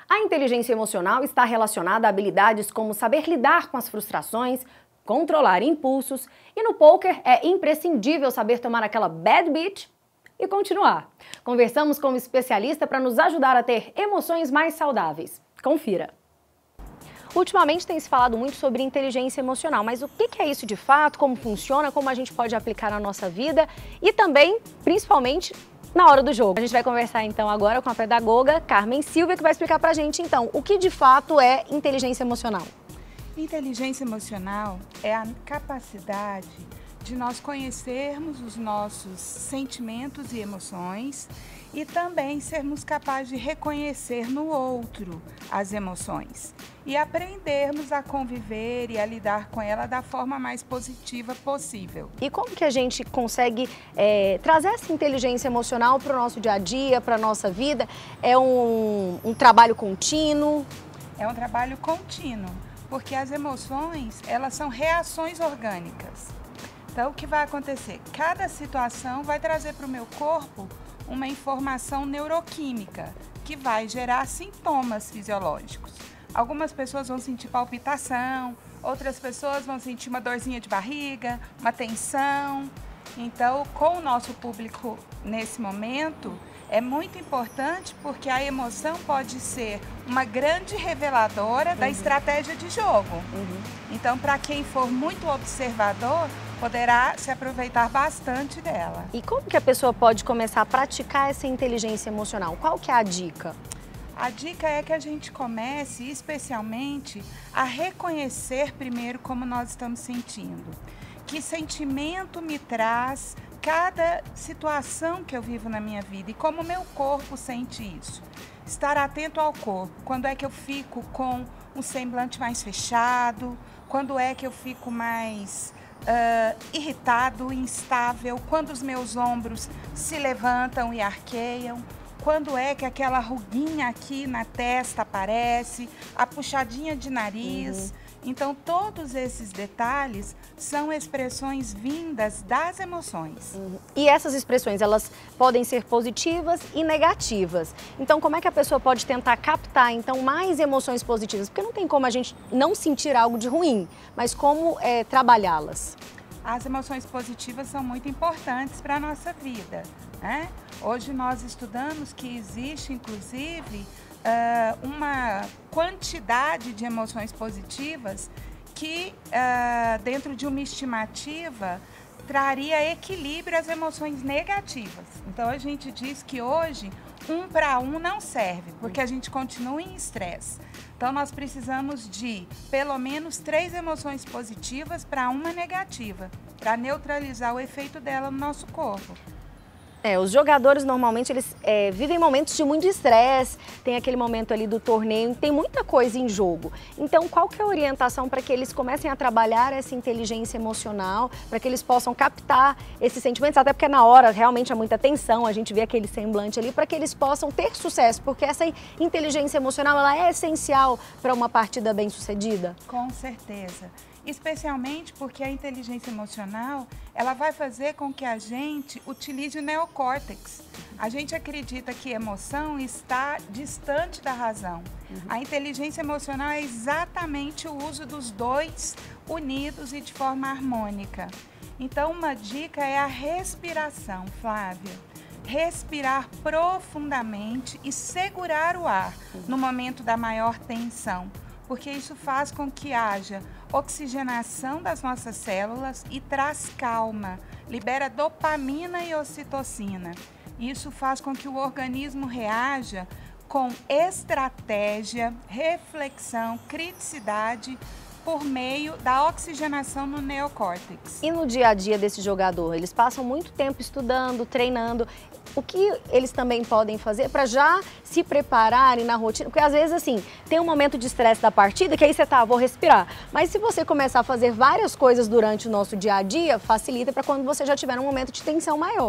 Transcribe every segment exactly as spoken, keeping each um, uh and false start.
A inteligência emocional está relacionada a habilidades como saber lidar com as frustrações, controlar impulsos e no poker é imprescindível saber tomar aquela bad beat e continuar. Conversamos com um especialista para nos ajudar a ter emoções mais saudáveis. Confira! Ultimamente tem se falado muito sobre inteligência emocional, mas o que é isso de fato, como funciona, como a gente pode aplicar na nossa vida e também, principalmente, na hora do jogo. A gente vai conversar então agora com a pedagoga Carmen Silva, que vai explicar pra gente então o que de fato é inteligência emocional. Inteligência emocional é a capacidade de nós conhecermos os nossos sentimentos e emoções e também sermos capazes de reconhecer no outro as emoções e aprendermos a conviver e a lidar com ela da forma mais positiva possível. E como que a gente consegue é, trazer essa inteligência emocional para o nosso dia a dia, para a nossa vida? É um, um trabalho contínuo? É um trabalho contínuo, porque as emoções, elas são reações orgânicas. Então, o que vai acontecer? Cada situação vai trazer para o meu corpo uma informação neuroquímica que vai gerar sintomas fisiológicos. Algumas pessoas vão sentir palpitação, outras pessoas vão sentir uma dorzinha de barriga, uma tensão. Então, com o nosso público nesse momento, é muito importante porque a emoção pode ser uma grande reveladora uhum. da estratégia de jogo. Uhum. Então, para quem for muito observador, poderá se aproveitar bastante dela. E como que a pessoa pode começar a praticar essa inteligência emocional? Qual que é a dica? A dica é que a gente comece, especialmente, a reconhecer primeiro como nós estamos sentindo. Que sentimento me traz cada situação que eu vivo na minha vida e como o meu corpo sente isso. Estar atento ao corpo. Quando é que eu fico com um semblante mais fechado? Quando é que eu fico mais uh, irritado, instável? Quando os meus ombros se levantam e arqueiam? Quando é que aquela ruguinha aqui na testa aparece? A puxadinha de nariz? Uhum. Então, todos esses detalhes são expressões vindas das emoções. Uhum. E essas expressões, elas podem ser positivas e negativas. Então, como é que a pessoa pode tentar captar, então, mais emoções positivas? Porque não tem como a gente não sentir algo de ruim, mas como é, trabalhá-las? As emoções positivas são muito importantes para a nossa vida, né? Hoje nós estudamos que existe, inclusive, uh, uma quantidade de emoções positivas que, uh, dentro de uma estimativa, traria equilíbrio às emoções negativas. Então, a gente diz que hoje, um para um não serve, porque a gente continua em estresse. Então, nós precisamos de pelo menos três emoções positivas para uma negativa, para neutralizar o efeito dela no nosso corpo. É, os jogadores normalmente eles é, vivem momentos de muito estresse, tem aquele momento ali do torneio, tem muita coisa em jogo. Então, qual que é a orientação para que eles comecem a trabalhar essa inteligência emocional, para que eles possam captar esses sentimentos, até porque na hora realmente há muita tensão, a gente vê aquele semblante ali, para que eles possam ter sucesso, porque essa inteligência emocional ela é essencial para uma partida bem-sucedida? Com certeza. Especialmente porque a inteligência emocional, ela vai fazer com que a gente utilize o neocórtex. A gente acredita que emoção está distante da razão. Uhum. A inteligência emocional é exatamente o uso dos dois unidos e de forma harmônica. Então, uma dica é a respiração, Flávia. Respirar profundamente e segurar o ar uhum. no momento da maior tensão, porque isso faz com que haja oxigenação das nossas células e traz calma, libera dopamina e ocitocina. Isso faz com que o organismo reaja com estratégia, reflexão, criticidade, por meio da oxigenação no neocórtex. E no dia a dia desse jogador, eles passam muito tempo estudando, treinando. O que eles também podem fazer para já se prepararem na rotina? Porque às vezes assim, tem um momento de estresse da partida que aí você tá, vou respirar. Mas se você começar a fazer várias coisas durante o nosso dia a dia, facilita para quando você já tiver um momento de tensão maior.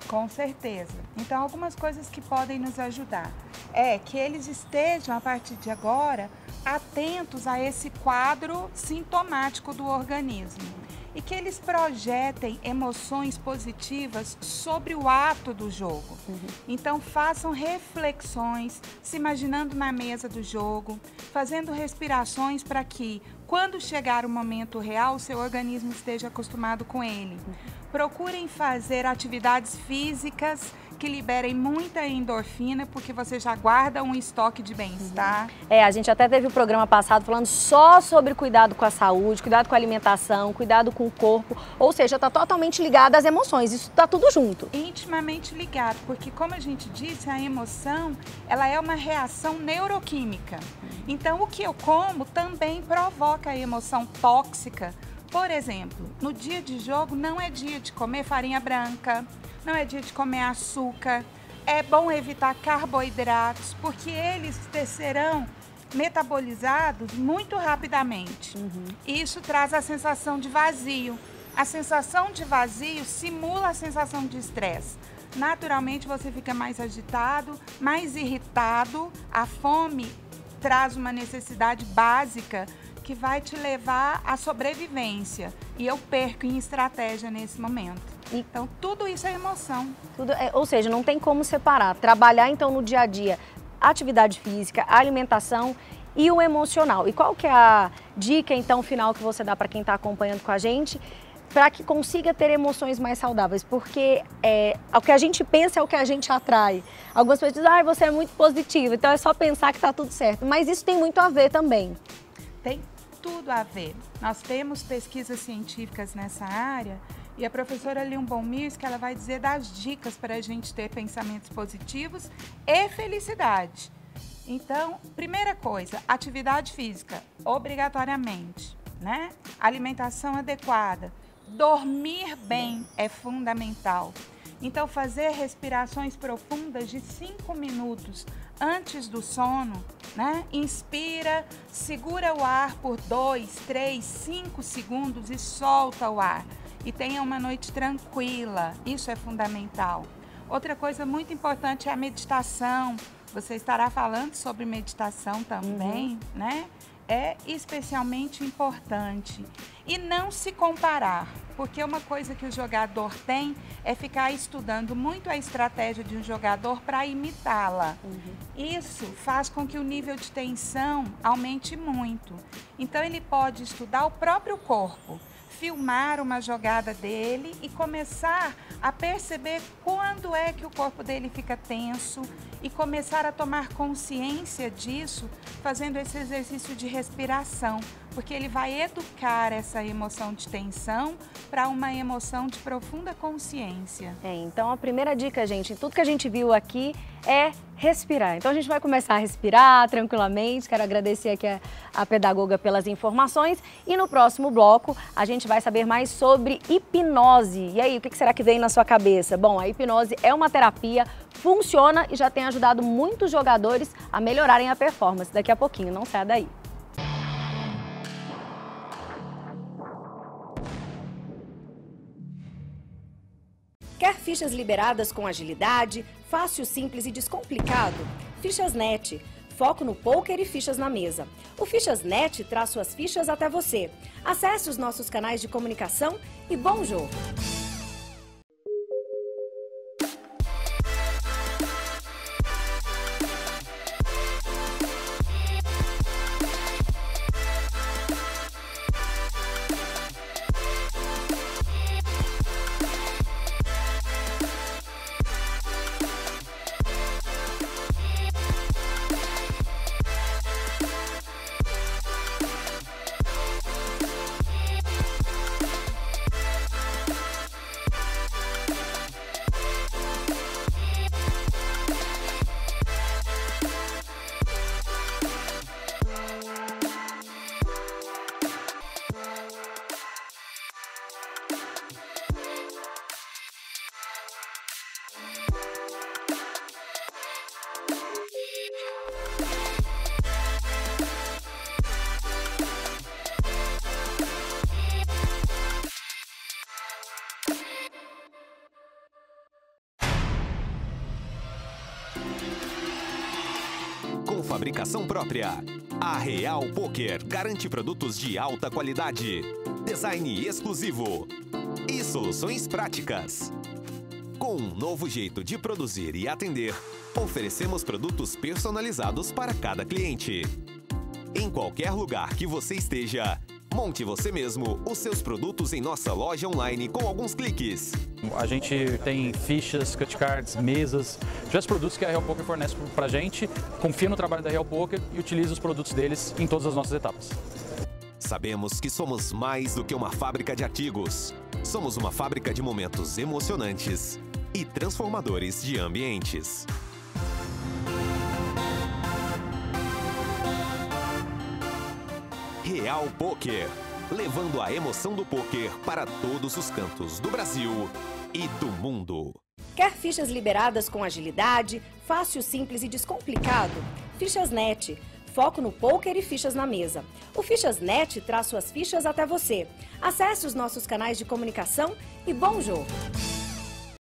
Com certeza. Então, algumas coisas que podem nos ajudar é que eles estejam, a partir de agora, atentos a esse quadro sintomático do organismo e que eles projetem emoções positivas sobre o ato do jogo. Uhum. Então, façam reflexões, se imaginando na mesa do jogo, fazendo respirações para que, quando chegar o momento real, o seu organismo esteja acostumado com ele. Uhum. Procurem fazer atividades físicas que liberem muita endorfina, porque você já guarda um estoque de bem-estar. É, a gente até teve o programa passado falando só sobre cuidado com a saúde, cuidado com a alimentação, cuidado com o corpo, ou seja, está totalmente ligado às emoções, isso está tudo junto. Intimamente ligado, porque como a gente disse, a emoção, ela é uma reação neuroquímica. Então, o que eu como também provoca a emoção tóxica. Por exemplo, no dia de jogo não é dia de comer farinha branca, não é dia de comer açúcar, é bom evitar carboidratos, porque eles serão metabolizados muito rapidamente. Uhum. Isso traz a sensação de vazio. A sensação de vazio simula a sensação de estresse. Naturalmente você fica mais agitado, mais irritado, a fome traz uma necessidade básica que vai te levar à sobrevivência. E eu perco em estratégia nesse momento. Então, tudo isso é emoção. Tudo é, ou seja, não tem como separar. Trabalhar, então, no dia a dia, atividade física, alimentação e o emocional. E qual que é a dica, então, final que você dá para quem está acompanhando com a gente, para que consiga ter emoções mais saudáveis? Porque é, o que a gente pensa é o que a gente atrai. Algumas pessoas dizem, ah, você é muito positivo, então é só pensar que está tudo certo. Mas isso tem muito a ver também. Tem tudo a ver. Nós temos pesquisas científicas nessa área e a professora Lynn Bonmils, que ela vai dizer das dicas para a gente ter pensamentos positivos e felicidade. Então, primeira coisa, atividade física, obrigatoriamente, né? Alimentação adequada, dormir bem é fundamental. Então, fazer respirações profundas de cinco minutos antes do sono, né? Inspira, segura o ar por dois, três, cinco segundos e solta o ar. E tenha uma noite tranquila, isso é fundamental. Outra coisa muito importante é a meditação. Você estará falando sobre meditação também, uhum. né? É especialmente importante. E não se comparar, porque uma coisa que o jogador tem é ficar estudando muito a estratégia de um jogador para imitá-la. Uhum. Isso faz com que o nível de tensão aumente muito. Então ele pode estudar o próprio corpo, filmar uma jogada dele e começar a perceber quando é que o corpo dele fica tenso e começar a tomar consciência disso fazendo esse exercício de respiração, porque ele vai educar essa emoção de tensão para uma emoção de profunda consciência. É, então a primeira dica, gente, tudo que a gente viu aqui é respirar. Então a gente vai começar a respirar tranquilamente. Quero agradecer aqui a, a pedagoga pelas informações e no próximo bloco a gente vai saber mais sobre hipnose. E aí, o que será que vem na sua cabeça? Bom, a hipnose é uma terapia, funciona e já tem ajudado muitos jogadores a melhorarem a performance. Daqui a pouquinho, não saia daí. Quer fichas liberadas com agilidade, fácil, simples e descomplicado? Fichas.net. Foco no poker e fichas na mesa. O Fichas.net traz suas fichas até você. Acesse os nossos canais de comunicação e bom jogo! fabricação própria. A Real Poker garante produtos de alta qualidade, design exclusivo e soluções práticas. Com um novo jeito de produzir e atender, oferecemos produtos personalizados para cada cliente. Em qualquer lugar que você esteja, monte você mesmo os seus produtos em nossa loja online com alguns cliques. A gente tem fichas, cut cards, mesas, diversos produtos que a Real Poker fornece pra gente, confia no trabalho da Real Poker e utiliza os produtos deles em todas as nossas etapas. Sabemos que somos mais do que uma fábrica de artigos. Somos uma fábrica de momentos emocionantes e transformadores de ambientes. Real Poker, levando a emoção do poker para todos os cantos do Brasil e do mundo. Quer fichas liberadas com agilidade, fácil, simples e descomplicado? Fichas Net. Foco no poker e fichas na mesa. O Fichas Net traz suas fichas até você. Acesse os nossos canais de comunicação e bom jogo!